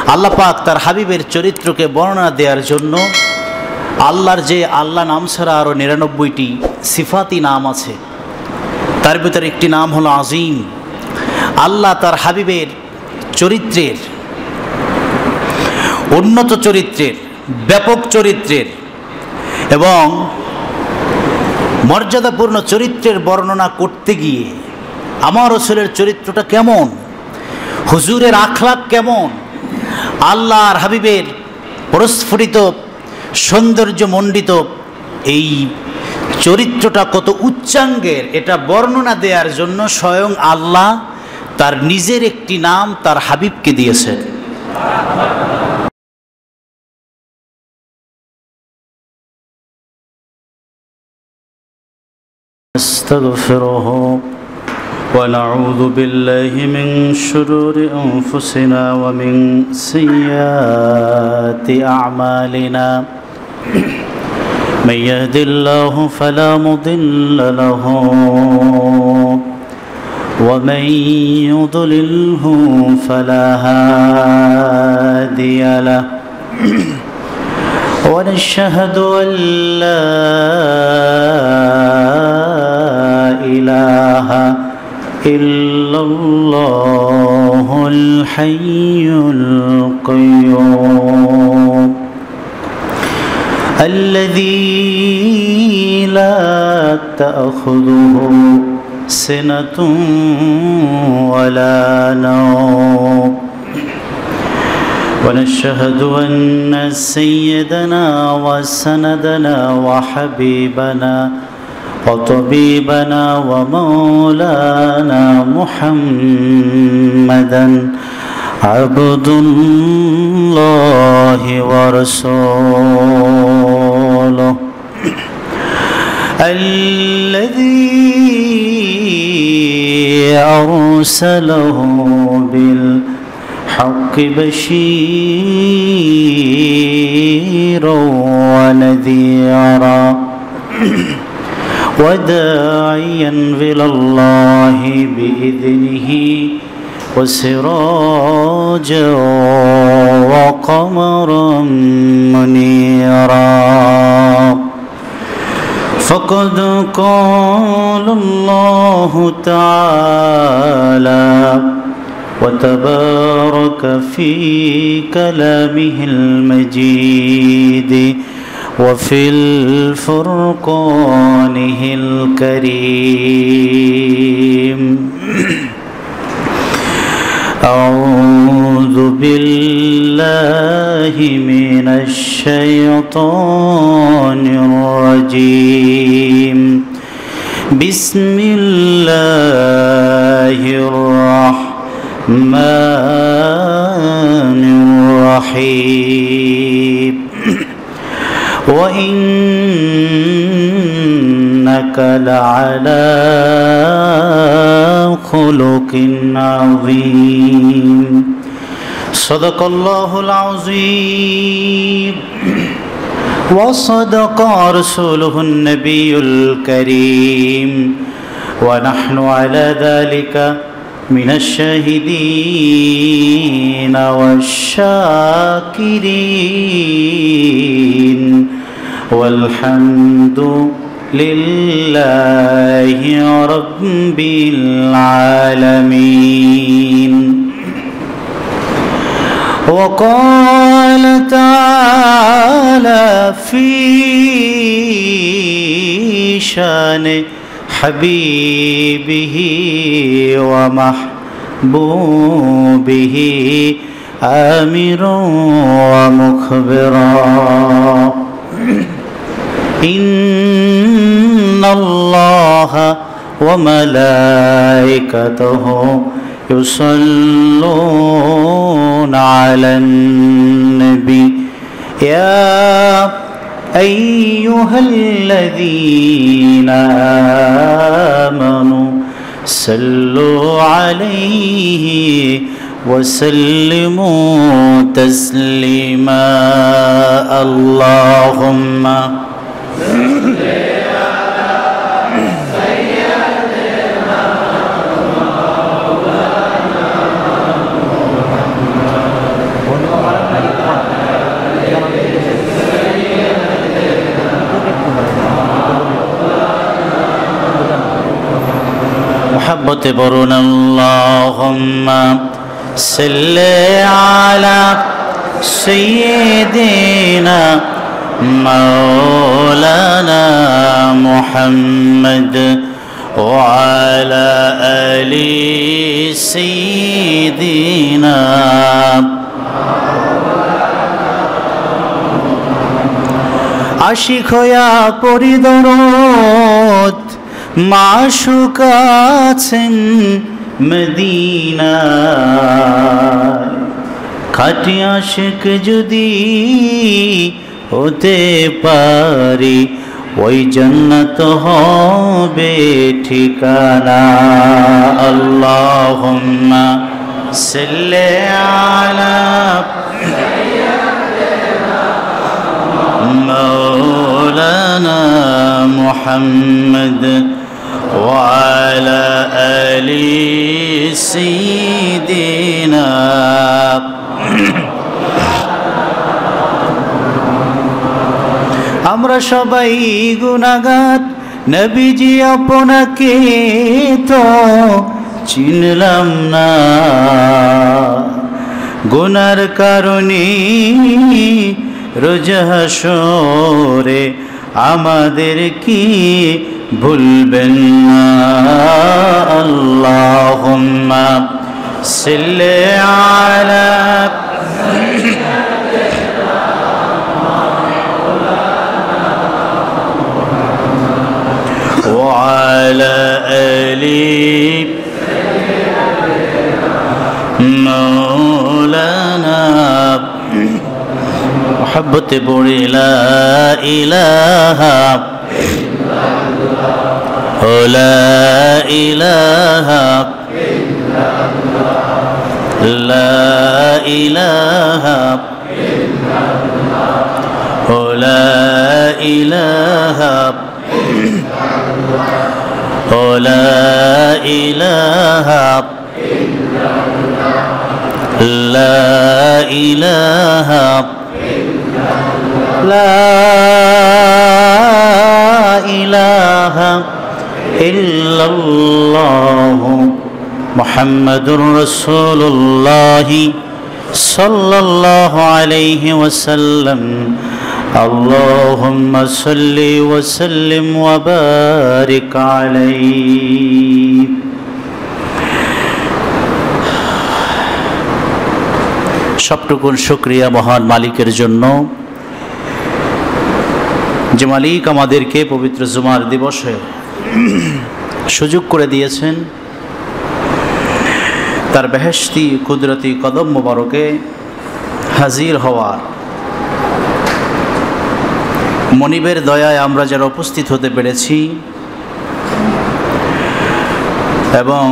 আল্লাহ পাক তার হাবিবের চরিত্রকে বর্ণনা দেওয়ার জন্য আল্লাহর যে আল্লাহ নাম ছাড়া আরও ৯৯টি সিফাতি নাম আছে, তার ভিতরে একটি নাম হলো আজিম। আল্লাহ তার হাবিবের চরিত্রের, উন্নত চরিত্রের, ব্যাপক চরিত্রের এবং মর্যাদাপূর্ণ চরিত্রের বর্ণনা করতে গিয়ে আমার রাসূলের চরিত্রটা কেমন, হুজুরের আখলাক কেমন, আল্লাহর হাবিবের প্রস্ফুটিত সৌন্দর্যমণ্ডিত এই চরিত্রটা কত উচ্চাঙ্গের, এটা বর্ণনা দেওয়ার জন্য স্বয়ং আল্লাহ তার নিজের একটি নাম তার হাবিবকে দিয়েছেন। আস্তাগফিরুহু ওয়া নাউযু বিল্লাহি মিন শুরুরি আনফুসিনা ওয়া মিন সাইয়্যাতি আ'মালিনা মান ইয়াহদিল্লাহু ফালা মুদিল্লা লাহু ওয়া মান ইউদ্লিলহু ফালা হাদিয়া লাহু ونشهد أن لا إله إلا الله الحي القيوم الذي لا تأخذه سنة ولا نوم ونشهد أن سيدنا وسندنا وحبيبنا وطبيبنا ومولانا محمدا عبد الله ورسوله الذي أرسله بالحق بشيرا ونذيرا وداعيا إلى الله بإذنه وسراجا وقمرا منيرا فقد قال الله تعالى وتبارك في كلامه المجيد وفي الفرقانه الكريم أعوذ بالله من الشيطان الرجيم بسم الله الرحمن الرحيم وإنك لعلى خلق عظيم صدق الله العظيم وصدق رسوله النبي الكريم ونحن على ذلك من الشاهدين والشاكرين والحمد لله رب العالمين. وقال تعالى في شان حبيبه ومحبوبه آمرا ومخبرا إن الله وملائكته يصلون على النبي يا أيها الذين آمنوا صلوا عليه وسلموا تسليما اللهم محبة برنا اللهم صل على سيدنا مولانا محمد وعلى آل سيدنا আশিক হইয়া পরিদরদ মাশুক আছেন মদিনায় খাঁটি আশিক যদি হতে পারি ওই জান্নাত হবে ঠিকানা আল্লাহুম্মা সাল্লি আলা مولانا محمد وعلى آل سيدنا আমরা সবাই গুনাহগার নবীজি আপনাকে তো চিনলাম না গুনার কারণে রোজ হাসরে আমাদের কি ভুলবেন না আল্লাহুম্মা সাল্লি আলা وعلى آل مولانا محبت بڑی لا الہ لا الہ لا الہ لا الہ لا الہ لا الہ لا إله إلا الله محمد رسول الله صلى الله عليه وسلم اللهم صل وسلم وبارك عليه সবটুকুন শুকরিয়া মহান মালিকের জন্য যে মালিক আমাদেরকে পবিত্র জুমার দিবসে সুযোগ করে দিয়েছেন তার বেহেশতি কুদরতি কদম মোবারকে হাজির হওয়ার মনিবের দয়ায় আমরা যারা উপস্থিত হতে পেরেছি এবং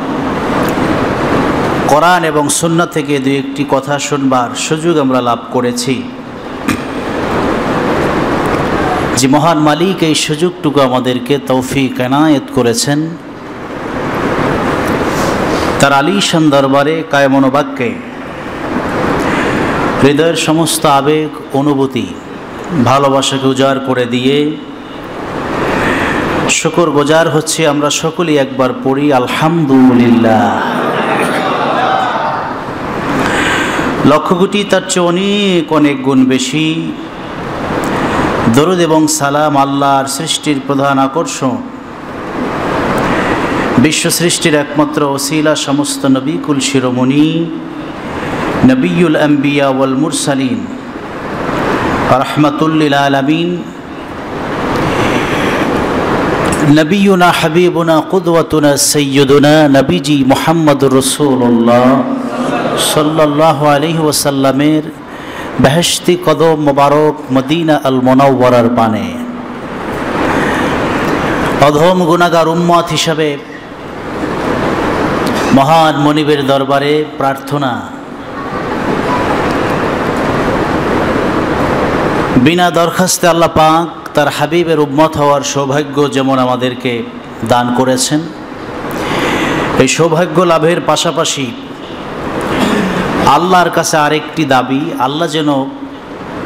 কোরআন এবং সুন্নাহ থেকে দুই একটি কথা শুনবার সুযোগ আমরা লাভ করেছি যে মহান মালিক এই সুযোগটুকু আমাদেরকে তৌফিক এনায়েত করেছেন তার আলিশান দরবারে কায়মনোবাক্যে হৃদয়ের সমস্ত আবেগ অনুভূতি ভালোবাসাকে উজাড় করে দিয়ে শুকর গুজার হচ্ছে আমরা সকলেই একবার পড়ি আলহামদুলিল্লাহ লক্ষ কোটি তার চেয়ে অনেক অনেক গুণ বেশি দরুদ এবং সালাম আল্লাহর সৃষ্টির প্রধান আকর্ষণ বিশ্ব সৃষ্টির একমাত্র ওসিলা সমস্ত নবী কুল শিরোমণি নবিয়ুল আম্বিয়া ওয়াল মুরসালিন রাহমাতুল লিল আলামিন নবিয়ুনা হাবিবুনা কুদওয়াতুনা সাইয়্যিদুনা নবীজি মুহাম্মদুর রাসূলুল্লাহ সাল্লাল্লাহু আলাইহি ওয়াসাল্লামের বেহেশতি কদম মোবারক মদিনা আল মুনাওয়ারার পানে অধম গুনাহগার উম্মত হিসাবে মহান মনিবের দরবারে প্রার্থনা বিনা দরখাস্তে আল্লাহ পাক তার হাবিবের উম্মত হওয়ার সৌভাগ্য যেমন আমাদেরকে দান করেছেন এই সৌভাগ্য লাভের পাশাপাশি আল্লাহর কাছে আরেকটি দাবি আল্লাহ যেন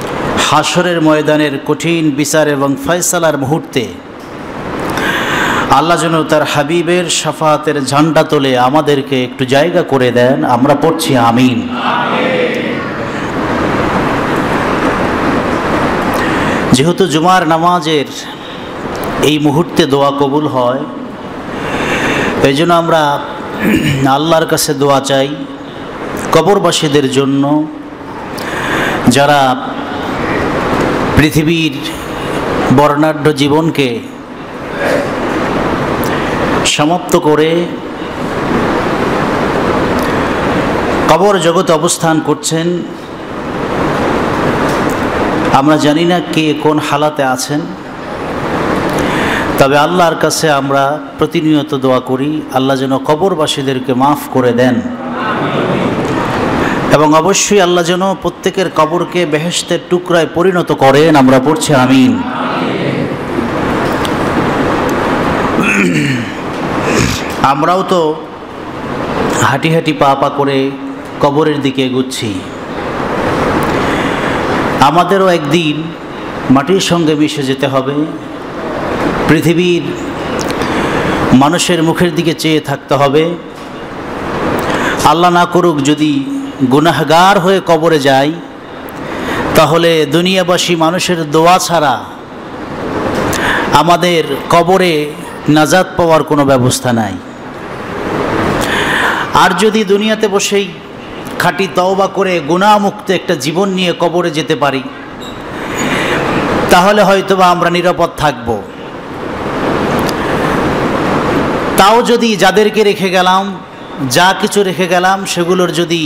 হাসরের ময়দানের কঠিন বিচার এবং ফয়সালার মুহূর্তে আল্লাহ যেন তার হাবিবের শাফাতের ঝান্ডা তোলে আমাদেরকে একটু জায়গা করে দেন। আমরা পড়ছি আমিন। যেহেতু জুমার নামাজের এই মুহূর্তে দোয়া কবুল হয়, এই জন্য আমরা আল্লাহর কাছে দোয়া চাই কবরবাসীদের জন্য, যারা পৃথিবীর বর্ণাঢ্য জীবনকে সমাপ্ত করে কবর জগতে অবস্থান করছেন। আমরা জানি না কে কোন হালাতে আছেন, তবে আল্লাহর কাছে আমরা প্রতিনিয়ত দোয়া করি আল্লাহ যেন কবরবাসীদেরকে মাফ করে দেন, এবং অবশ্যই আল্লাহ যেন প্রত্যেকের কবরকে বেহেশতের টুকরায় পরিণত করেন। আমরা পড়ছি আমিন। আমরাও তো হাঁটি হাঁটি পা পা করে কবরের দিকে এগুচ্ছি। আমাদেরও একদিন মাটির সঙ্গে মিশে যেতে হবে, পৃথিবীর মানুষের মুখের দিকে চেয়ে থাকতে হবে। আল্লাহ না করুক যদি গুনাহগার হয়ে কবরে যাই, তাহলে দুনিয়াবাসী মানুষের দোয়া ছাড়া আমাদের কবরে নাজাত পাওয়ার কোনো ব্যবস্থা নাই। আর যদি দুনিয়াতে বসেই খাঁটি তওবা করে গুনাহমুক্ত একটা জীবন নিয়ে কবরে যেতে পারি, তাহলে হয়তোবা আমরা নিরাপদ থাকব। তাও যদি যাদেরকে রেখে গেলাম, যা কিছু রেখে গেলাম, সেগুলোর যদি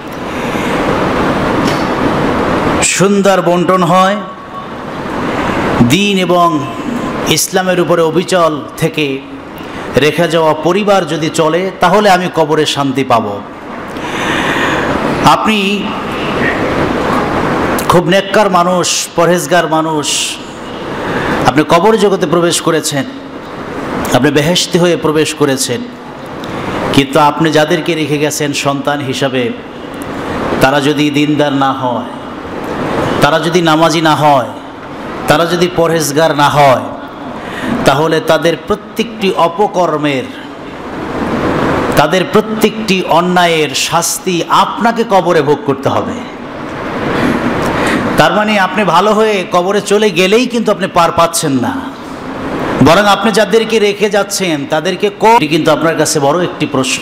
সুন্দর বন্টন হয়, দ্বীন এবং ইসলামের উপরে অবিচল থেকে রেখে যাওয়া পরিবার যদি চলে, তাহলে আমি কবরে শান্তি পাব। আপনি খুব নেককার মানুষ, পরহেজগার মানুষ, আপনি কবর জগতে প্রবেশ করেছেন, আপনি বেহেশতি হয়ে প্রবেশ করেছেন, কিন্তু আপনি যাদেরকে রেখে গেছেন সন্তান হিসাবে, তারা যদি দিনদার না হয়, তারা যদি নামাজি না হয়, তারা যদি পরহেজগার না হয়, তাহলে তাদের প্রত্যেকটি অপকর্মের, তাদের প্রত্যেকটি অন্যায়ের শাস্তি আপনাকে কবরে ভোগ করতে হবে। তার মানে আপনি ভালো হয়ে কবরে চলে গেলেই কিন্তু আপনি পার পাচ্ছেন না, বরং আপনি যাদেরকে রেখে যাচ্ছেন তাদেরকে কিন্তু আপনার কাছে বড় একটি প্রশ্ন।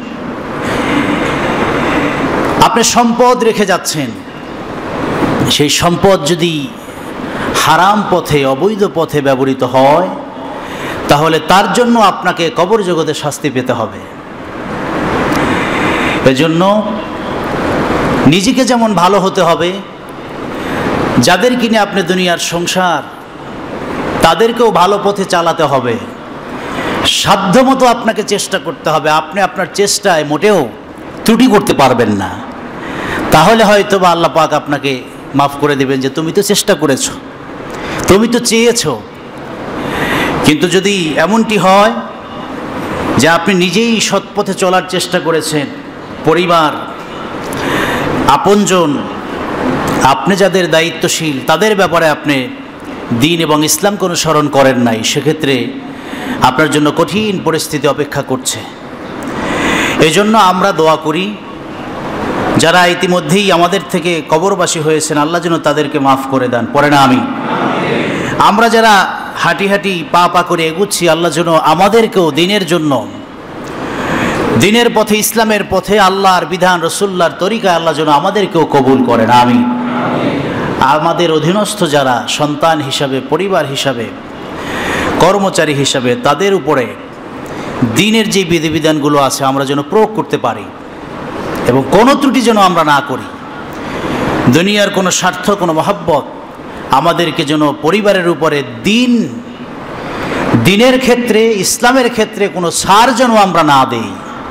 আপনি সম্পদ রেখে যাচ্ছেন, সেই সম্পদ যদি হারাম পথে, অবৈধ পথে ব্যবহৃত হয়, তাহলে তার জন্য আপনাকে কবর জগতে শাস্তি পেতে হবে। এজন্য নিজেকে যেমন ভালো হতে হবে, যাদের কিনে আপনি দুনিয়ার সংসার, তাদেরকেও ভালো পথে চালাতে হবে। সাধ্যমতো আপনাকে চেষ্টা করতে হবে। আপনি আপনার চেষ্টায় মোটেও ত্রুটি করতে পারবেন না, তাহলে হয়তো বা আল্লাহ পাক আপনাকে মাফ করে দেবেন যে তুমি তো চেষ্টা করেছো, তুমি তো চেয়েছো। কিন্তু যদি এমনটি হয় যে আপনি নিজেই সৎপথে চলার চেষ্টা করেছেন, পরিবার, আপনজন, আপনি যাদের দায়িত্বশীল, তাদের ব্যাপারে আপনি দ্বীন এবং ইসলামকে অনুসরণ করেন নাই, সেক্ষেত্রে আপনার জন্য কঠিন পরিস্থিতি অপেক্ষা করছে। এজন্য আমরা দোয়া করি যারা ইতিমধ্যেই আমাদের থেকে কবরবাসী হয়েছেন, আল্লাহ যেন তাদেরকে মাফ করে দেন। পড়ে না আমি। আমরা যারা হাঁটি হাঁটি পা পা করে এগুচ্ছি, আল্লাহ যেন আমাদেরকেও দ্বীনের জন্য, দ্বীনের পথে, ইসলামের পথে, আল্লাহর বিধান, রসুল্লাহর তরিকায় আল্লাহ যেন আমাদেরকেও কবুল করেন। আমি আমাদের অধীনস্থ যারা সন্তান হিসাবে, পরিবার হিসাবে, কর্মচারী হিসাবে, তাদের উপরে দ্বীনের যে বিধিবিধানগুলো আছে আমরা যেন প্রয়োগ করতে পারি, এবং কোনো ত্রুটি যেন আমরা না করি। দুনিয়ার কোনো স্বার্থ, কোনো মহব্বত আমাদেরকে যেন পরিবারের উপরে দ্বীনের ক্ষেত্রে, ইসলামের ক্ষেত্রে কোনো ছাড় যেন আমরা না দেই।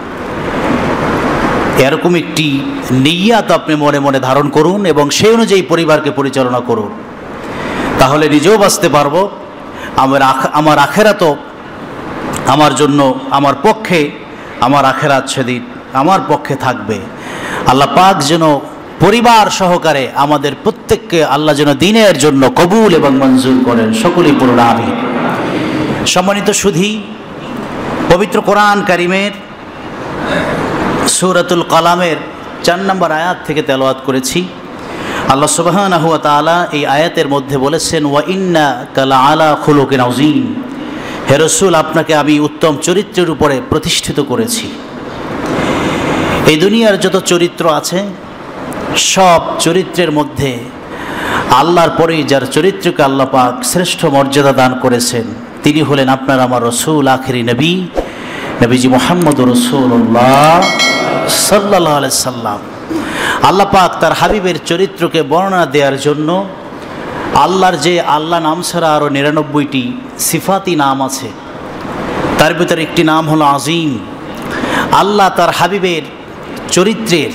এরকম একটি নিয়ত আপনি মনে মনে ধারণ করুন এবং সেই অনুযায়ী পরিবারকে পরিচালনা করুন, তাহলে নিজেও বাঁচতে পারবো, আমার আখেরাতও আমার জন্য, আমার পক্ষে, আমার আখেরাত সেদিন আমার পক্ষে থাকবে। আল্লাহ পাক যেন পরিবার সহকারে আমাদের প্রত্যেককে আল্লাহ যেন দ্বীনের জন্য কবুল এবং মঞ্জুর করেন। সকলেই পড়ুন আমিন। সম্মানিত সুধী, পবিত্র কোরআন কারিমের সূরাতুল কালামের 4 নম্বর আয়াত থেকে তেলাওয়াত করেছি। আল্লাহ সুবহানাহু ওয়া তাআলা এই আয়াতের মধ্যে বলেছেন, ওয়া ইন্নাকা লাআলা খুলুকিন আযীম, হে রাসূল, আপনাকে আমি উত্তম চরিত্রের উপরে প্রতিষ্ঠিত করেছি। এই দুনিয়ার যত চরিত্র আছে সব চরিত্রের মধ্যে আল্লাহর পরেই যার চরিত্রকে আল্লাহ পাক শ্রেষ্ঠ মর্যাদা দান করেছেন তিনি হলেন আপনার আমার রাসূল, আখিরি নবী, নবীজি মুহাম্মদুর রাসূলুল্লাহ সাল্লাল্লাহু আলাইহি সাল্লাম। আল্লাহ পাক তার হাবিবের চরিত্রকে বর্ণনা দেওয়ার জন্য আল্লাহর যে আল্লাহ নাম ছাড়া আরও 99টি সিফাতি নাম আছে, তার ভিতরে একটি নাম হলো আজিম। আল্লাহ তার হাবিবের চরিত্রের,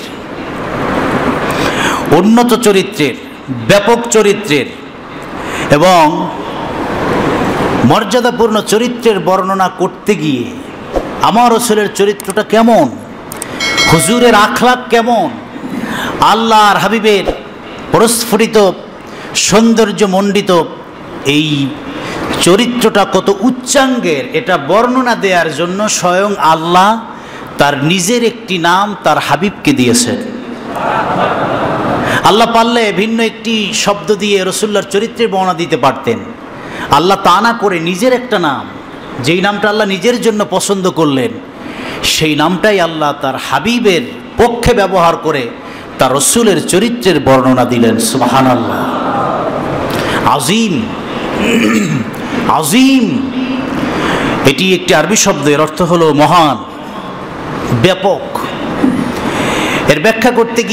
উন্নত চরিত্রের, ব্যাপক চরিত্রের এবং মর্যাদাপূর্ণ চরিত্রের বর্ণনা করতে গিয়ে আমার রাসূলের চরিত্রটা কেমন, হুজুরের আখলাক কেমন, আল্লাহর হাবিবের প্রস্ফুটিত সৌন্দর্যমণ্ডিত এই চরিত্রটা কত উচ্চাঙ্গের, এটা বর্ণনা দেওয়ার জন্য স্বয়ং আল্লাহ তার নিজের একটি নাম তার হাবিবকে দিয়েছেন। আল্লাহ পারলে ভিন্ন একটি শব্দ দিয়ে রাসূলুল্লাহর চরিত্রের বর্ণনা দিতে পারতেন। আল্লাহ তা না করে নিজের একটা নাম, যেই নামটা আল্লাহ নিজের জন্য পছন্দ করলেন, সেই নামটাই আল্লাহ তার হাবিবের পক্ষে ব্যবহার করে তার রাসূলের চরিত্রের বর্ণনা দিলেন। সুবহানাল্লাহ। আজিম, আজিম এটি একটি আরবি শব্দ, এর অর্থ হলো মহান, ব্যাপক। এর ব্যাখ্যা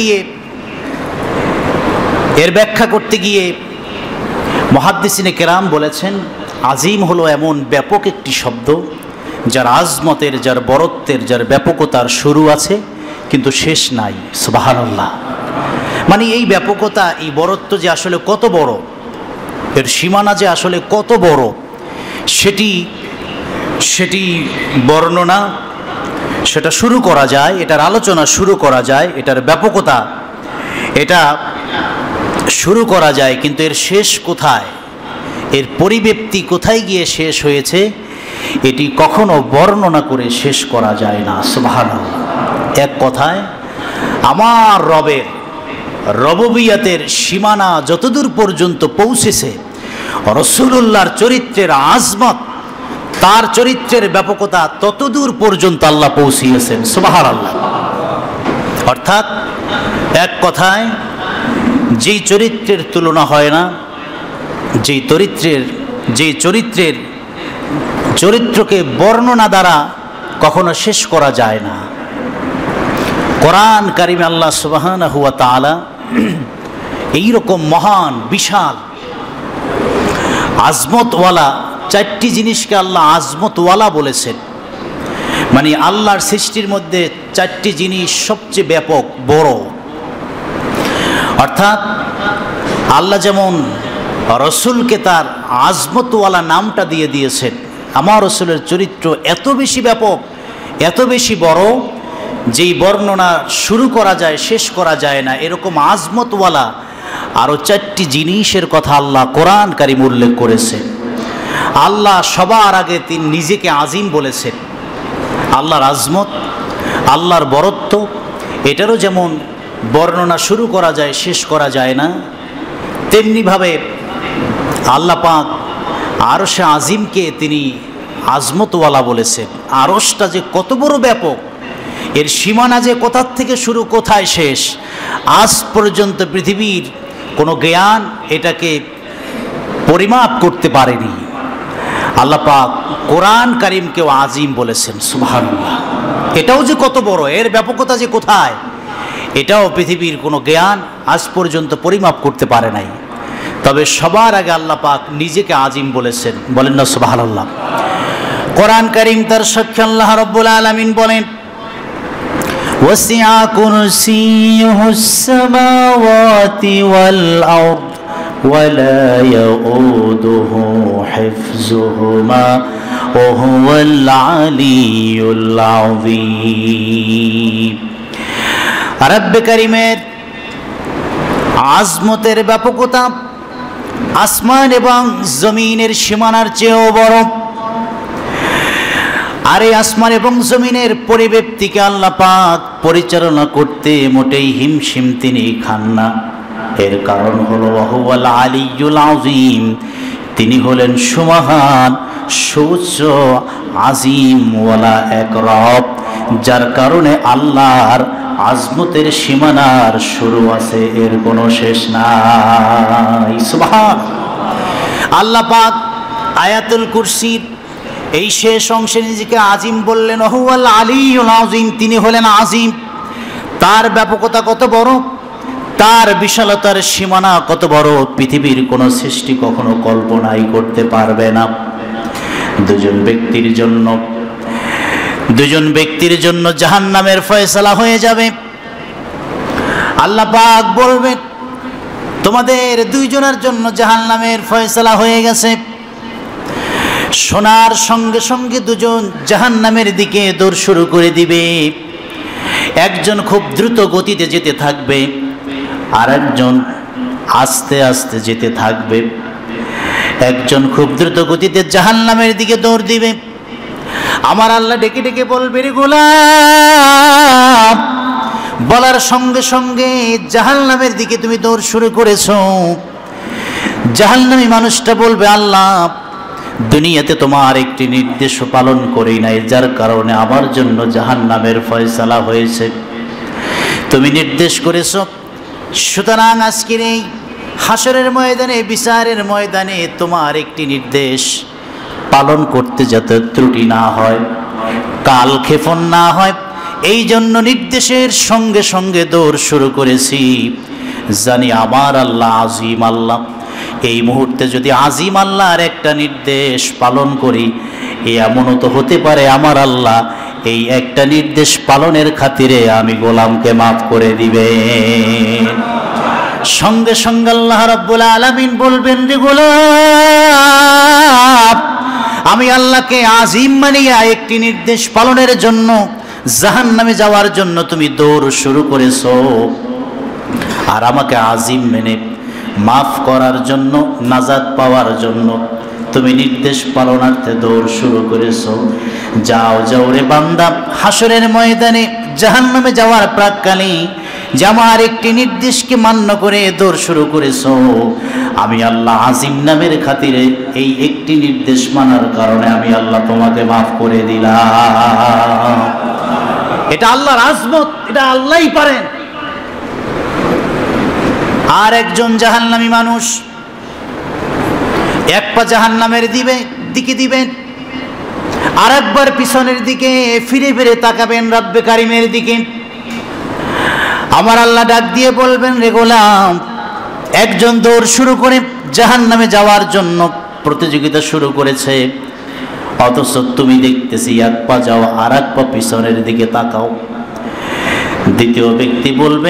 করতে গিয়ে মুহাদ্দিসিনে কেরাম বলেছেন, আজিম হলো এমন ব্যাপক একটি শব্দ যার আজমতের, যার বরত্বের, যার ব্যাপকতার শুরু আছে কিন্তু শেষ নাই। সুবহানাল্লাহ। মানে এই ব্যাপকতা, এই বরত্ব যে আসলে কত বড়, এর সীমানা যে আসলে কত বড়, সেটি বর্ণনা, সেটা শুরু করা যায়, এটার আলোচনা শুরু করা যায়, এটার ব্যাপকতা এটা শুরু করা যায়, কিন্তু এর শেষ কোথায়, এর পরিব্যাপ্তি কোথায় গিয়ে শেষ হয়েছে, এটি কখনো বর্ণনা করে শেষ করা যায় না। সুবহানাল্লাহ। এক কথায় আমার রবের রববিয়াতের সীমানা যতদূর পর্যন্ত পৌঁছেছে, রাসূলুল্লাহর চরিত্রের আজমত, তার চরিত্রের ব্যাপকতা ততদূর পর্যন্ত আল্লাহ পৌঁছিয়েছেন। সুবহানাল্লাহ। অর্থাৎ এক কথায় যেই চরিত্রের তুলনা হয় না, যেই চরিত্রকে বর্ণনা দ্বারা কখনো শেষ করা যায় না। কোরআন কারিমে আল্লাহ সুবহানাহু ওয়া তাআলা এইরকম মহান, বিশাল, আজমতওয়ালা 4টি জিনিসকে আল্লাহ আজমতওয়ালা বলেছেন। মানে আল্লাহর সৃষ্টির মধ্যে 4টি জিনিস সবচেয়ে ব্যাপক, বড়। অর্থাৎ আল্লাহ যেমন রাসূলকে তার আজমতওয়ালা নামটা দিয়ে দিয়েছেন, আমার রাসূলের চরিত্র এত বেশি ব্যাপক, এত বেশি বড়, যেই বর্ণনা শুরু করা যায় শেষ করা যায় না, এরকম আজমতওয়ালা আরও 4টি জিনিসের কথা আল্লাহ কোরআন কারীম উল্লেখ করেছেন। আল্লাহ সবার আগে তিনি নিজেকে আজিম বলেছেন। আল্লাহর আজমত, আল্লাহর বরত্ব, এটারও যেমন বর্ণনা শুরু করা যায় শেষ করা যায় না, তেমনিভাবে আল্লাহ পাক আরশে আজিমকে তিনি আজমতওয়ালা বলেছেন। আরশটা যে কত বড় ব্যাপক, এর সীমানা যে কোথার থেকে শুরু কোথায় শেষ, আজ পর্যন্ত পৃথিবীর কোনো জ্ঞান এটাকে পরিমাপ করতে পারেনি। আল্লাহ পাক কোরআন কারীমকেও আজিম বলেছেন। সুবহানাল্লাহ। এটাও যে কত বড়, এর ব্যাপকতা যে কোথায়, এটাও পৃথিবীর কোনো জ্ঞান আজ পর্যন্ত পরিমাপ করতে পারে নাই। তবে সবার আগে আল্লাহ পাক নিজেকে আজিম বলেছেন। বলেন না সুবহানাল্লাহ। কোরআন কারীম তার সাক্ষ্য আল্লাহ রাব্বুল আলামিন বলেন, ওয়াসিআ কুরসিয়ুহুস সামাওয়াতি ওয়াল আরদ ওয়ালা ইয়াউদুহু হিফযুহুমা ওয়া হুয়াল আলিয়্যুল আযীম। রব্বে কারীমের আজমতের ব্যাপকতা আসমান এবং জমিনের সীমানার চেয়েও বড়। আর এই আসমান এবং জমিনের পরিব্যক্তিকে আল্লাহ পাক পরিচালনা করতে মোটেই হিমশিম তিনি খান না। এর কারণ হলো ওয়াহুয়াল আলিয়্যুল আযীম, তিনি হলেন সুমহান, সুউচ্চ, আজিম ওয়ালা এক রব, যার কারণে আল্লাহর আজমতের সীমানার শুরু আছে, এর কোনো শেষ নাই। সুবহান। আল্লাহ পাক আয়াতুল কুরসির এই শেষ অংশে নিজেকে আজিম বললেন, ওয়াহুয়াল আলিয়্যুল আযীম, তিনি হলেন আজিম। তার ব্যাপকতা কত বড়, তার বিশালতার সীমানা কত বড়, পৃথিবীর কোনো সৃষ্টি কখনো কল্পনাই করতে পারবে না। দুজন ব্যক্তির জন্য জাহান্নামের ফয়সালা হয়ে যাবে। আল্লাহ পাক বলবেন, তোমাদের দুইজনের জন্য জাহান্নামের ফয়সালা হয়ে গেছে। শোনার সঙ্গে সঙ্গে দুজন জাহান্নামের দিকে দৌড় শুরু করে দিবে। একজন খুব দ্রুত গতিতে যেতে থাকবে, আর একজন আস্তে আস্তে যেতে থাকবে। একজন খুব দ্রুত গতিতে জাহান্নামের দিকে দৌড় দিবে। আমার আল্লাহ ডেকে ডেকে বলবে, রে গোলাম, বলার সঙ্গে সঙ্গে জাহান্নামের দিকে তুমি দৌড় শুরু করেছো। জাহান্নামী মানুষটা বলবে, আল্লাহ, দুনিয়াতে তোমার একটি নির্দেশ পালন করি নাই, যার কারণে আমার জন্য জাহান্নামের ফয়সালা হয়েছে। তুমি নির্দেশ করেছো, সুতরাং আজকের এই হাসরের ময়দানে, বিচারের ময়দানে তোমার একটি নির্দেশ পালন করতে যাতে ত্রুটি না হয়, কালক্ষেপণ না হয়, এই জন্য নির্দেশের সঙ্গে সঙ্গে দৌড় শুরু করেছি। জানি আমার আল্লাহ আজিম আল্লাহ। এই মুহূর্তে যদি আজিম আল্লাহর একটা নির্দেশ পালন করি, এমনও তো হতে পারে আমার আল্লাহ এই একটা নির্দেশ পালনের খাতিরে আমি গোলামকে মাফ করে দিবেন। সঙ্গে সঙ্গে আল্লাহ রাব্বুল আলামিন বলবেন, রে গোলাম, আমি আল্লাহকে আজিম মানিয়া একটি নির্দেশ পালনের জন্য জাহান্নামে যাওয়ার জন্য তুমি দৌড় শুরু করেছো, আর আমাকে আজিম মেনে মাফ করার জন্য, নাজাত পাওয়ার জন্য তুমি নির্দেশ পালনার্থে দৌড় শুরু করেছো। যাও যাও রে বান্দা, হাসরের ময়দানে জাহান্নামে যাওয়ার প্রাক্কালে যে আমার একটি নির্দেশকে মান্য করে দৌড় শুরু করেছো, আমি আল্লাহ আজিম নামের খাতিরে এই একটি নির্দেশ মানার কারণে আমি আল্লাহ তোমাকে মাফ করে দিলাম। এটা আল্লাহর আজমত, এটা আল্লাহই পারেন। আর একজন জাহান্নামী মানুষ এক পা জাহান্নামের দিকে দিবেন, আর একবার পিছনের দিকে ফিরে ফিরে তাকাবেন রব্বে কারিমের দিকে। আমার আল্লাহ ডাক দিয়ে বলবেন, রে গোলাম, একজন দৌড় শুরু করে জাহান্নামে যাওয়ার জন্য প্রতিযোগিতা শুরু করেছে, অথচ তুমি দেখতেছি এক পা যাও আর এক পা পিছনের দিকে তাকাও। দ্বিতীয় ব্যক্তি বলবে,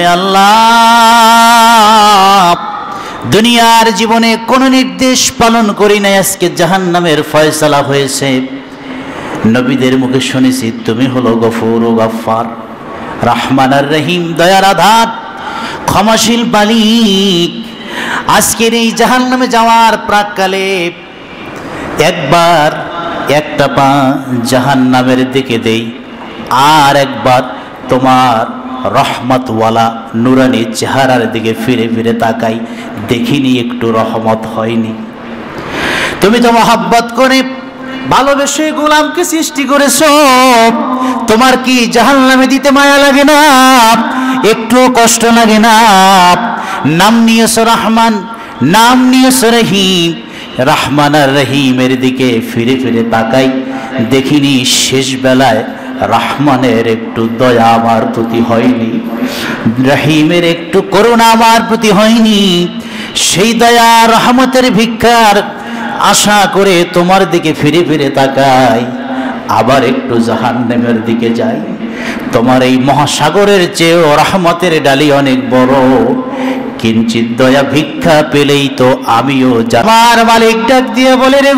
আল্লাহ, দুনিয়ার জীবনে কোনো নির্দেশ পালন করি নাই, আজকে জাহান্নামের ফয়সালা হয়েছে। নবীদের মুখে শুনেছি তুমি হলো গফুর ও গফফার, রহমান আর রহিম, দয়ার আধার, ক্ষমাশীল মালিক। আজকের এই জাহান্নামে যাওয়ার প্রাককালে একবার একটা পা জাহান্নামের দিকে দেই, আর একবার তোমার রহমতওয়ালা নুরানি চেহারার দিকে ফিরে ফিরে তাকাই, দেখিনি একটু রহমত হয়নি। তুমি তো মহব্বত করে ভালোবেসে গোলামকে সৃষ্টি করেছো, তোমার কি জাহান্নামে দিতে মায়া লাগে না? একটু কষ্ট লাগে না? নাম নিয়েছো রহমান, নাম নিয়েছো রহিম, রহমান আর রহিমের দিকে ফিরে ফিরে তাকাই, দেখিনি শেষ বেলায় রহমানের একটু দয়া আমার প্রতি হয়নি, রহিমের একটু করুণা আমার প্রতি হয়নি। সেই দয়া রহমতের ভিক্ষার আশা করে তোমার দিকে ফিরে ফিরে তাকাই, আবার একটু জাহান্নামের দিকে যাই। তোমার এই মহাসাগরের চেয়েও রহমতের ডালি অনেক বড়, কিঞ্চিত দয়া ভিক্ষা পেলেই তো আমিও আমার মালিক ডাক দিয়ে বলে, রে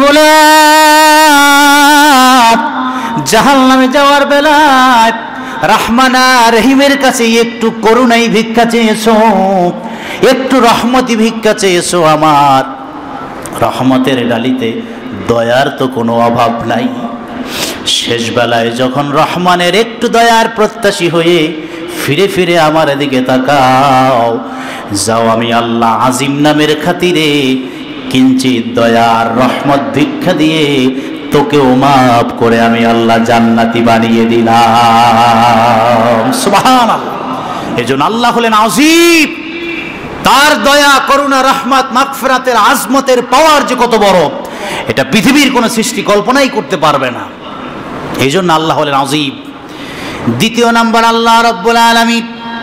গোলাম, জাহান্নামে যাওয়ার বেলায় রহমান আর রহিমের কাছে একটু করুণাই ভিক্ষা চেয়েছো, একটু রহমতি ভিক্ষা চেয়েছো। আমার রহমতের ডালিতে দয়ার তো কোনো অভাব নাই। শেষ বেলায় যখন রহমানের একটু দয়ার প্রত্যাশী হয়ে ফিরে ফিরে আমার দিকে তাকাও, যাও আমি আল্লাহ আজিম নামের খাতিরে কিঞ্চিত দয়ার রহমত ভিক্ষা দিয়ে তোকেও মাফ করে আমি আল্লাহ জান্নাতি বানিয়ে দিলাম। সুবহানাল্লাহ। এজন্য আল্লাহ হলেন আজিম। তার দয়া, করুণা, রহমত, মাগফিরাতের, আজমতের পাওয়ার যে কত বড়, এটা পৃথিবীর কোনো সৃষ্টি কল্পনাই করতে পারবে না। এই জন্য আল্লাহ হলেন আজিম। দ্বিতীয় নাম্বার, আল্লাহ রাব্বুল আলামিন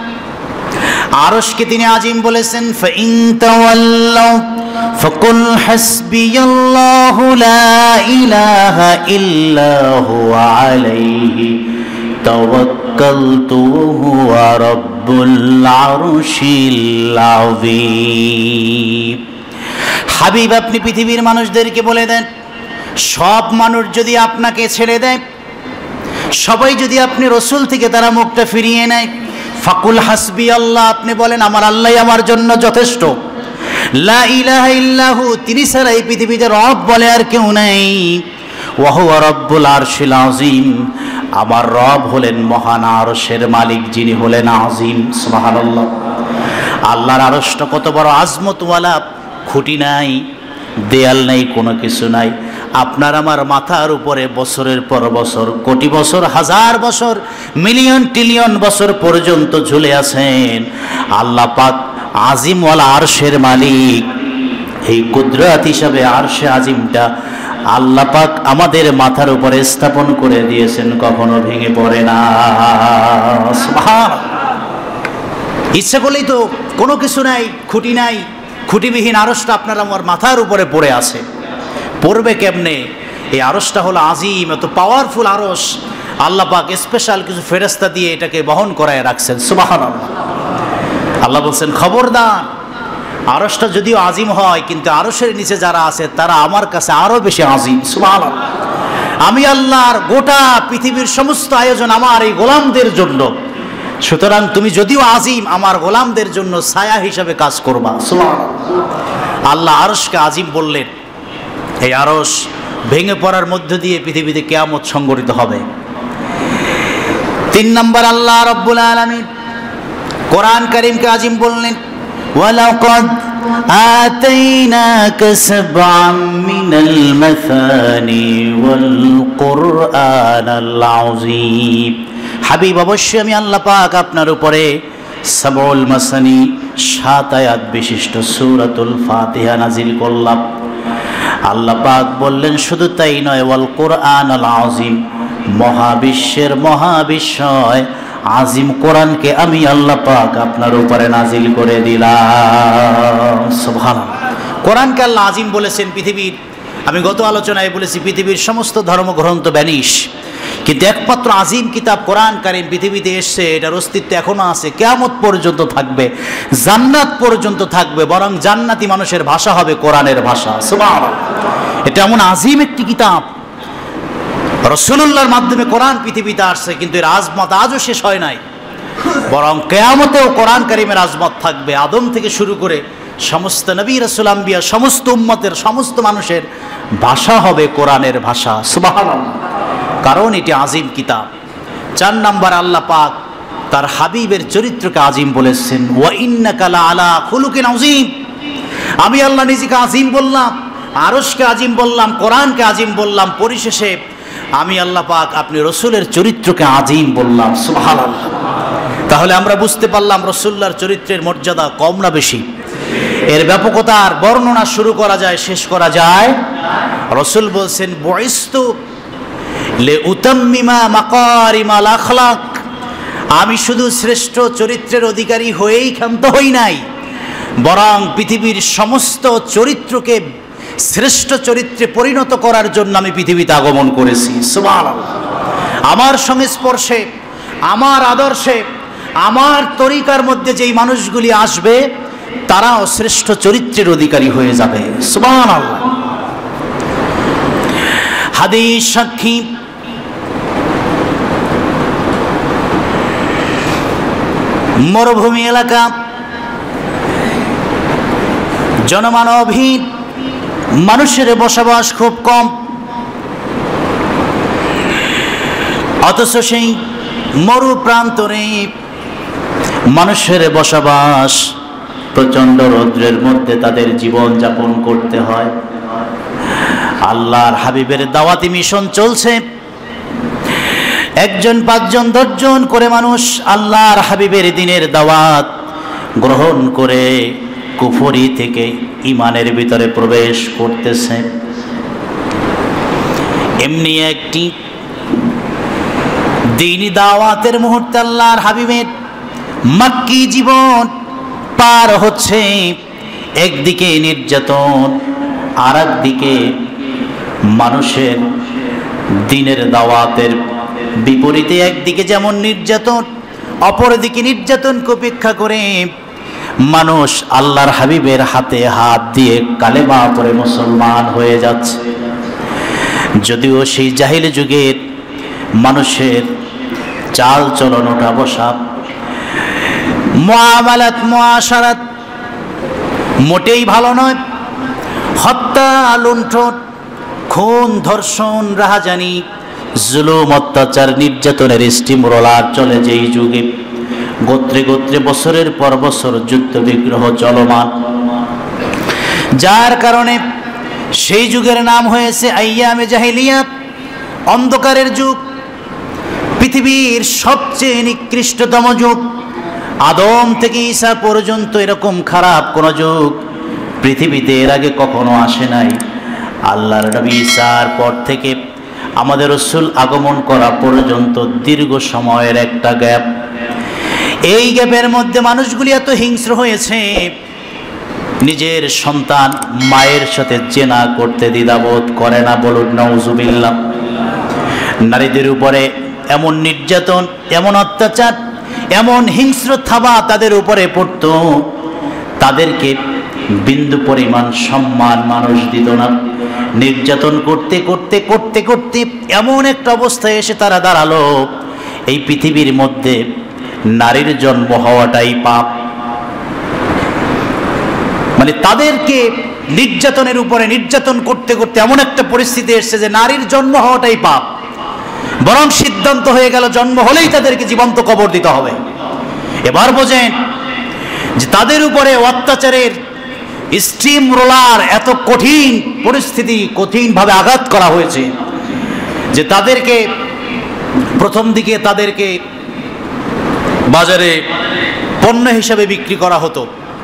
আরশকে তিনি আজিম বলেছেন। ফাইন তাওয়াল্লাউ ফাকুল হাসবিয়াল্লাহু লা ইলাহা ইল্লা হুয়া আলাইহি তাওয়াক্কালতু ওয়া রাব্বুল আরশিল আযীম। হাবিব, আপনি পৃথিবীর মানুষদেরকে বলে দেন, সব মানুষ যদি আপনাকে ছেড়ে দেয়, সবাই যদি আপনি রসুল থেকে তারা মুখটা ফিরিয়ে নেয়, ফাকুল হাসবি আল্লাহ, আপনি বলেন আমার আল্লাহই আমার জন্য যথেষ্ট। লা ইলাহা ইল্লাহু, তিনি ছাড়া এই পৃথিবীতে রব বলে আর কেউ নেই। ওয়া হুয়া রাব্বুল আরশিল আযীম, আমার রব হলেন মহান আরশের মালিক, যিনি হলেন আজিম। সুবহানাল্লাহ। আল্লাহর আরশটা কত বড় আজমতওয়ালা, খুঁটি নাই, দেয়াল নাই, কোনো কিছু নাই। আপনার আমার মাথার উপরে বছরের পর বছর, কোটি বছর, হাজার বছর, মিলিয়ন ট্রিলিয়ন বছর পর্যন্ত ঝুলে আছেন আল্লাহ পাক আজিমওয়ালা আরশের মালিক। এই কুদরত হিসাবে আরশে আজিমটা আল্লাহ পাক আমাদের মাথার উপরে স্থাপন করে দিয়েছেন, কখনো ভেঙে পড়ে না। সুবহানাল্লাহ। ইচ্ছা করলেই তো কোনো কিছু নাই, খুঁটি নাই, খুঁটিবিহীন আরশটা আপনার আমার মাথার উপরে পড়ে আছে। পড়বে কেমনে? এই আরশটা হলো আজিম, এত পাওয়ারফুল আরশ। আল্লাহ পাক স্পেশাল কিছু ফেরেশতা দিয়ে এটাকে বহন করায় রাখছেন। সুবহানাল্লাহ। আল্লাহ বলছেন, খবরদার, আরশটা যদিও আজিম হয়, কিন্তু আরশের নিচে যারা আছে তারা আমার কাছে আরো বেশি আজিম। সুবহানাল্লাহ। আমি আল্লাহর গোটা পৃথিবীর সমস্ত আয়োজন আমার এই গোলামদের জন্য, সুতরাং তুমি যদিও আজিম, আমার গোলামদের জন্য ছায়া হিসাবে কাজ করবা। সুবহানাল্লাহ। আল্লাহ আরশকে আজিম বললেন। এই আরশ ভেঙে পড়ার মধ্য দিয়ে পৃথিবীতে কিয়ামত সংঘটিত হবে। 3 নম্বর, আল্লাহ রাব্বুল আলামিন কোরআন কারীমকে আজিম বললেন। ওয়ালাকাদ আতাইনাকা সাবআম মিনাল মাসানি ওয়াল কুরআনাল আযীম। হাবিব, অবশ্যই আমি আল্লাহ পাক আপনার উপরে সাবউল মাসানি, 7 আয়াত বিশিষ্ট সূরাতুল ফাতিহা নাজিল করলাম। আল্লাহ পাক বললেন, শুধু তাই নয়, ওয়াল কুরআনাল আযীম, মহাবিশ্বের মহাবিশ্বয় আজিম কোরআনকে আমি আল্লাহ পাক আপনার উপরে নাজিল করে দিলাম। সুবহানাল্লাহ। কোরআনকে আল্লাহ আজিম বলেছেন। পৃথিবীর, আমি গত আলোচনায় বলেছি, পৃথিবীর সমস্ত ধর্মগ্রন্থ ব্যানিশ, কিন্তু একমাত্র আজিম কিতাব কোরআন কারীম পৃথিবীতে এসছে, এটার অস্তিত্ব এখনো আছে, কিয়ামত পর্যন্ত থাকবে, জান্নাত পর্যন্ত থাকবে, বরং জান্নাতি মানুষের ভাষা হবে কোরআনের ভাষা। সুবহানাল্লাহ। এটা এমন আজিম একটি কিতাব, রাসূলুল্লাহর মাধ্যমে কোরআন পৃথিবীতে আসছে, কিন্তু এর আজমত আজও শেষ হয় নাই, বরং কিয়ামতেও কোরআন কারীমের আজমত থাকবে। আদম থেকে শুরু করে সমস্ত নবী, রাসূল, আম্বিয়া, সমস্ত উম্মতের, সমস্ত মানুষের ভাষা হবে কোরআনের ভাষা। সুবহানাল্লাহ। কারণ এটি আজিম কিতাব। 4 নম্বর, আল্লাহ পাক তার হাবিবের চরিত্রকে আজিম বলেছেন। ওয়া ইন্নাকা লাআলা খুলুকিন আযীম। আমি আল্লাহ নিজেকে আজিম বললাম, আরশকে আজিম বললাম, কোরআনকে আজিম বললাম, পরিশেষে আমি আল্লাহ পাক আপনি রসুলের চরিত্রকে আজিম বললাম। সুবহানাল্লাহ। তাহলে আমরা বুঝতে পারলাম রাসূলুল্লাহর চরিত্রের মর্যাদা কম না বেশি? এর ব্যাপকতার বর্ণনা শুরু করা যায়, শেষ করা যায়। রাসূল বলছেন, বুইস্তু লিউতাম্মিমা মাকারিমাল আখলাক, আমি শুধু শ্রেষ্ঠ চরিত্রের অধিকারী হয়েই ক্ষান্ত হই নাই, বরং পৃথিবীর সমস্ত চরিত্রকে শ্রেষ্ঠ চরিত্রে পরিণত করার জন্য আমি পৃথিবীতে আগমন করেছি। সুবহানাল্লাহ। আমার সংস্পর্শে, আমার আদর্শে, আমার তরিকার মধ্যে যেই মানুষগুলি আসবে তারাও শ্রেষ্ঠ চরিত্রের অধিকারী হয়ে যাবে। সুবহানাল্লাহ। হাদিস সাক্ষী, মরুভূমি এলাকা, জনমানবহীন, মানুষের বসবাস খুব কম। অথচ সেই মরু প্রান্তরে মানুষের বসবাস, প্রচন্ড রৌদ্রের মধ্যে তাদের জীবন যাপন করতে হয়। আল্লাহর হাবিবের দাওয়াতি মিশন চলছে। 1 জন 5 জন 10 জন করে মানুষ আল্লাহর হাবিবের দ্বীনের দাওয়াত গ্রহণ করে কুফরি থেকে ঈমানের ভিতরে প্রবেশ করতেছে। এমনি একটি দ্বীনি দাওয়াতের মুহূর্তে আল্লাহর হাবিবের মক্কি জীবন পার হচ্ছে। একদিকে নির্যাতন, আর একদিকে মানুষের দ্বীনের দাওয়াতের বিপরীতে একদিকে যেমন নির্যাতন, অপরদিকে নির্যাতনকে উপেক্ষা করে মানুষ আল্লাহর হাবিবের হাতে হাত দিয়ে কালেমা পড়ে মুসলমান হয়ে যাচ্ছে। যদিও সেই জাহিলি যুগের মানুষের চাল চলন, ওঠা বসা, মুআমালাত, মুআশারাত মোটেই ভালো নয়। হত্যা, লুণ্ঠন, খুন, ধর্ষণ, রাহাজানি, জুলুম, অত্যাচার, নির্যাতনের স্টিম রোলার চলে যেই যুগে। গোত্রে গোত্রে বছরের পর বছর যুদ্ধ বিগ্রহ চলমান, যার কারণে সেই যুগের নাম হয়েছে আইয়ামে জাহিলিয়াত, অন্ধকারের যুগ। পৃথিবীর সবচেয়ে নিকৃষ্টতম যুগ। আদম থেকে ঈসা পর্যন্ত এরকম খারাপ কোন যুগ পৃথিবীতে এর আগে কখনো আসে নাই। আল্লাহর নবী ঈসার পর থেকে আমাদের রাসূল আগমন করা পর্যন্ত দীর্ঘ সময়ের একটা গ্যাপ। এই গ্যাপের মধ্যে মানুষগুলি এত হিংস্র হয়েছে, নিজের সন্তান মায়ের সাথে জেনা করতে দ্বিধাবোধ করে না। বলুন নাউজুবিল্লাহ। নারীদের উপরে এমন নির্যাতন, এমন অত্যাচার, এমন হিংস্র থাবা তাদের উপরে পড়তো, তাদেরকে বিন্দু পরিমাণ সম্মান মানুষ দিত না। নির্যাতন করতে করতে করতে করতে এমন একটা অবস্থায় এসে তারা দাঁড়ালো, এই পৃথিবীর মধ্যে নারীর জন্ম হওয়াটাই পাপ। মানে তাদেরকে নির্যাতনের উপরে নির্যাতন করতে করতে এমন একটা পরিস্থিতি এসেছে যে নারীর জন্ম হওয়াটাই পাপ। বরং সিদ্ধান্ত হয়ে গেল জন্ম হলেই তাদেরকে জীবন্ত কবর দিতে হবে। এবার বোঝেন যে তাদের উপরে অত্যাচারের স্টিম রোলার, এত কঠিন পরিস্থিতি, কঠিনভাবে আঘাত করা হয়েছে যে তাদেরকে প্রথম দিকে তাদেরকে বাজারে পণ্য হিসেবে বিক্রি করা হতো,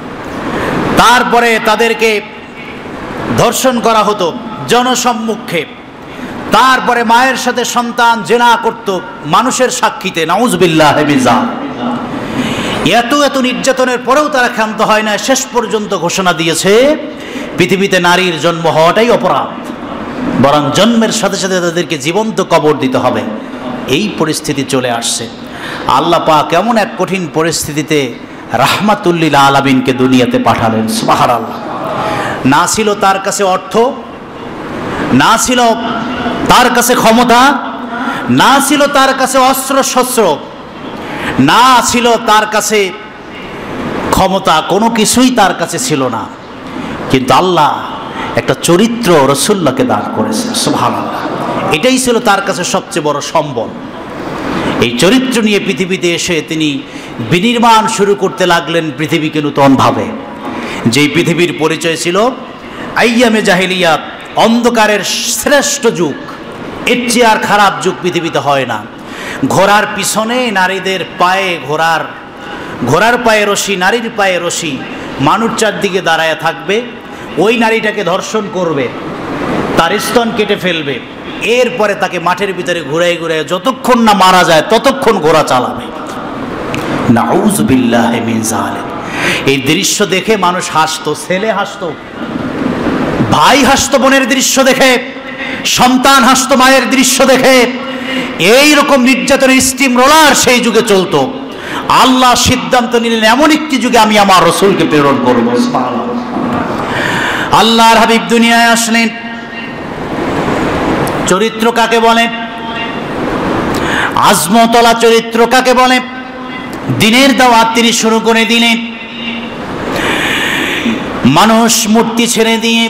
তারপরে তাদেরকে ধর্ষণ করা হতো জনসম্মুখে, তারপরে মায়ের সাথে সন্তান জেনা করত মানুষের সাক্ষীতে। নাউজুবিল্লাহ মিন যালিক। এত এত নির্যাতনের পরেও তারা ক্ষান্ত হয় না। শেষ পর্যন্ত ঘোষণা দিয়েছে পৃথিবীতে নারীর জন্ম হওয়াটাই অপরাধ, বরং জন্মের সাথে সাথে তাদেরকে জীবন্ত কবর দিতে হবে। এই পরিস্থিতি চলে আসছে। আল্লাহ পাক এমন এক কঠিন পরিস্থিতিতে রাহমাতুল্লিল আলামিনকে দুনিয়াতে পাঠালেন। সুবহানাল্লাহ। না ছিল তার কাছে অর্থ, না ছিল তার কাছে ক্ষমতা, না ছিল তার কাছে অস্ত্র শস্ত্র, না ছিল তার কাছে ক্ষমতা, কোনো কিছুই তার কাছে ছিল না। কিন্তু আল্লাহ একটা চরিত্র রাসূলুল্লাহকে দান করেছে। সুবহানাল্লাহ। এটাই ছিল তার কাছে সবচেয়ে বড় সম্বল। এই চরিত্র নিয়ে পৃথিবীতে এসে তিনি বিনির্মাণ শুরু করতে লাগলেন পৃথিবীকে নূতনভাবে। যেই পৃথিবীর পরিচয় ছিল আইয়ামে জাহিলিয়াত, অন্ধকারের শ্রেষ্ঠ যুগ। এর চেয়ে আর খারাপ যুগ পৃথিবীতে হয় না। ঘোড়ার পিছনে নারীদের পায়ে ঘোড়ার পায়ে রশি, নারীর পায়ে রশি, মানুষ চারদিকে দাঁড়ায় থাকবে। ওই নারীটাকে ধর্ষণ করবে, তার স্তন কেটে ফেলবে, এরপরে তাকে মাঠের ভিতরে ঘুরাই ঘুরাই যতক্ষণ না মারা যায় ততক্ষণ ঘোড়া চালাবে। নাউজুবিল্লাহি মিন যালিক। এই দৃশ্য দেখে মানুষ হাসতো, ছেলে হাসতো, ভাই হাসতো বোনের দৃশ্য দেখে, সন্তান হাসতো মায়ের দৃশ্য দেখে। এই রকম নির্যাতনের স্টিম রোলার সেই যুগে চলতো। আল্লাহ সিদ্ধান্ত নিলেন এমন একটি যুগে আমি আমার রাসূলকে প্রেরণ করব। সুবহানাল্লাহ। আল্লাহর হাবিব দুনিয়ায় আসলেন। চরিত্র কাকে বলে? আজমতলা চরিত্র কাকে বলে? দ্বীনের দাওয়াত তিনি শুরু করে দিলেন। মানুষ মূর্তি ছেড়ে দিয়ে,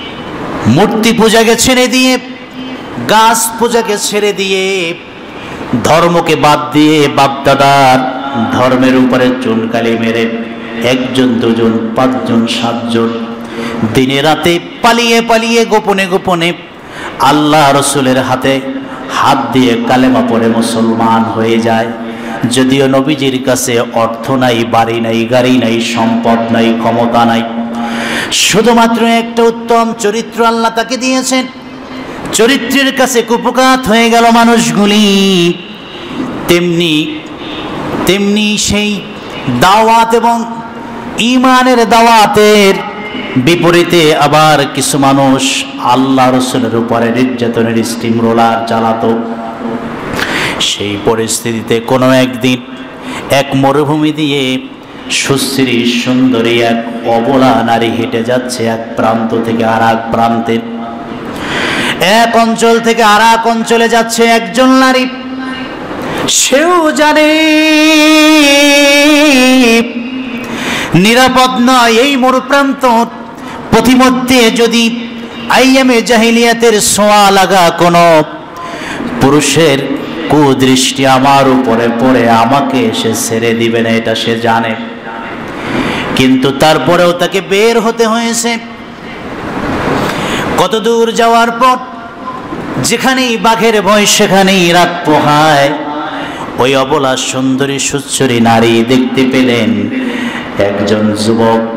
মূর্তি পূজাকে ছেড়ে দিয়ে, গাছ পূজাকে ছেড়ে দিয়ে ধর্মকে বাদ দিয়ে বাপদাদার ধর্মের উপরে চুনকালি মেরে 1 জন 2 জন 5 জন 7 জন দিনে রাতে পালিয়ে পালিয়ে গোপনে গোপনে আল্লাহ রসুলের হাতে হাত দিয়ে কালেমা পড়ে মুসলমান হয়ে যায়। যদিও নবীজির কাছে অর্থ নাই, বাড়ি নাই, গাড়ি নাই, সম্পদ নাই, ক্ষমতা নাই, শুধুমাত্র একটা উত্তম চরিত্র আল্লাহ তাকে দিয়েছেন। চরিত্রের কাছে কুপকাত হয়ে গেল মানুষগুলি। তেমনি তেমনি সেই দাওয়াত এবং ঈমানের দাওয়াতের বিপরীতে আবার কিছু মানুষ আল্লাহ রসুলের উপরে নির্যাতনের স্টিম রোলার চালাতো। সেই পরিস্থিতিতে কোনো একদিন এক মরুভূমি দিয়ে সুশ্রী সুন্দরী এক অবলা নারী হেঁটে যাচ্ছে এক প্রান্ত থেকে আর এক প্রান্তে। এক অঞ্চল থেকে আর এক অঞ্চলে যাচ্ছে একজন নারী। সেও জানে নিরাপদ নয় এই মরুপ্রান্ত, পথিমধ্যে যদি আইয়ামে জাহিলিয়াতের ছোঁয়া লাগা কোনো পুরুষের কুদৃষ্টি আমার উপরে পড়ে আমাকে সে ছেড়ে দিবে না, এটা সে জানে। কিন্তু তারপরেও তাকে বের হতে হয়েছে। কত দূর যাওয়ার পর যেখানেই বাঘের ভয় সেখানেই রাত পোহায়। ওই অবলা সুন্দরী সুচ্ছরী নারী দেখতে পেলেন একজন যুবক